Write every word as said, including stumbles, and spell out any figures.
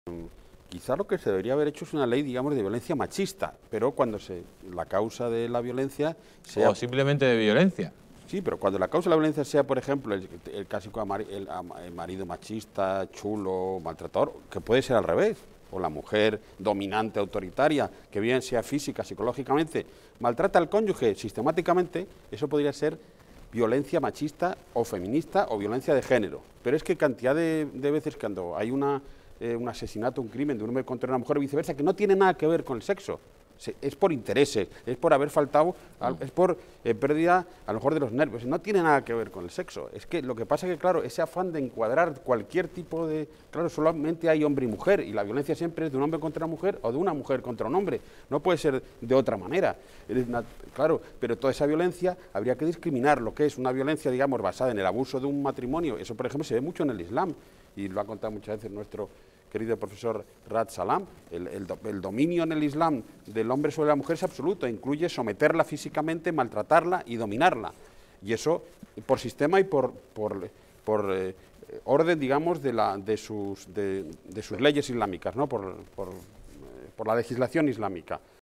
Quizá lo que se debería haber hecho es una ley, digamos, de violencia machista, pero cuando se, la causa de la violencia sea... O simplemente de violencia. Sí, pero cuando la causa de la violencia sea, por ejemplo, el, el clásico amar, el, el marido machista, chulo, maltratador, que puede ser al revés, o la mujer dominante, autoritaria, que bien sea física, psicológicamente, maltrata al cónyuge sistemáticamente, eso podría ser violencia machista o feminista o violencia de género. Pero es que cantidad de, de veces cuando hay una... Eh, un asesinato, un crimen de un hombre contra una mujer o viceversa, que no tiene nada que ver con el sexo, se, es por intereses, es por haber faltado, al, es por eh, pérdida a lo mejor de los nervios, no tiene nada que ver con el sexo. Es que lo que pasa es que, claro, ese afán de encuadrar cualquier tipo de... Claro, solamente hay hombre y mujer, y la violencia siempre es de un hombre contra una mujer o de una mujer contra un hombre, no puede ser de otra manera. Claro, pero toda esa violencia habría que discriminar lo que es una violencia, digamos, basada en el abuso de un matrimonio. Eso, por ejemplo, se ve mucho en el Islam, y lo ha contado muchas veces nuestro querido profesor Rad Salam. El, el, el dominio en el Islam del hombre sobre la mujer es absoluto, incluye someterla físicamente, maltratarla y dominarla. Y eso por sistema y por, por, por eh, orden, digamos, de, la, de, sus, de, de sus leyes islámicas, ¿no? por, por, eh, por la legislación islámica.